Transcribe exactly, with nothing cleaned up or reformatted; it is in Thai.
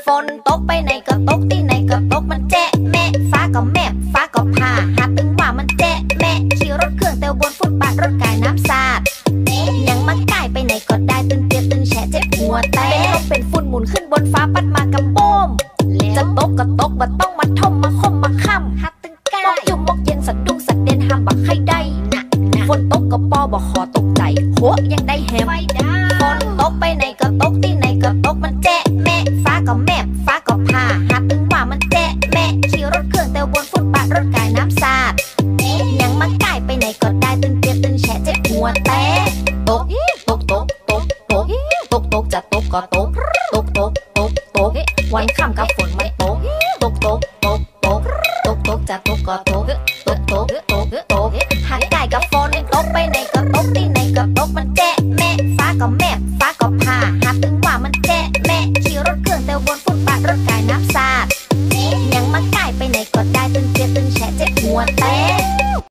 นตกไปไหนก็ตกที่ไหนก็ตกมันแจ๊ะแม่ฟ้าก็แม่ฟ้าก็ผ่าหาตึงว่ามันแจ๊ะแม่ขี่รถเครื่องเตวบนฟุตบาทรถกายน้ำสาดยังมาใกล้ไปไหนก็ได้ตึงเตียตึงแฉะเจ็บหัวแต่เป็นลมเป็นฝุ่นหมุนขึ้นบนฟ้าปัดมากำโป้มจะตกก็ตกบ่ต้องมาทมมาคมมาค่ำหัดตึงกายมกจุ่มมกเย็นสัดดุ้งสัดเด่นห้ามบักให้ได้ฝนตกก็ปอบ่ขอตกใจโหยังได้แฮมฝนตกไปไหนก็ตกที่ไหนก็ตกมันแจ๊ะแม่ฟ้าก็แม่ฟ้าก็ผ่าหาตึงว่ามันแจ๊ะแม่ขี่รถเครื่องเตวบนฟุตบาทรถกายน้ำสาดยังมาใกล้ไปไหนก็ได้ตึงเตียตึงแฉะเจ็บหัวแต่ตกตกตกตกตกตกตกจะตกก็ตกตกตกตกตกวันค่ำกับฝนมันตกตกตกตกตกตกตกจะตกก็ตกตกตกตกตกหากใกล้กับฝนตกไปไหนก็ตกที่ไหนก็ตกมันแจ๊ะแม่ฟ้าก็แม่ฟ้าก็ผ่าหาตึงว่ามันแจ๊ะแม่ขี่รถเครื่องเตวบนฟุตบาทรถกายน้ำสาดยังมาใกล้ไปไหนก็ได้ตึงเตียตึงแฉะเจ็บหัวแต่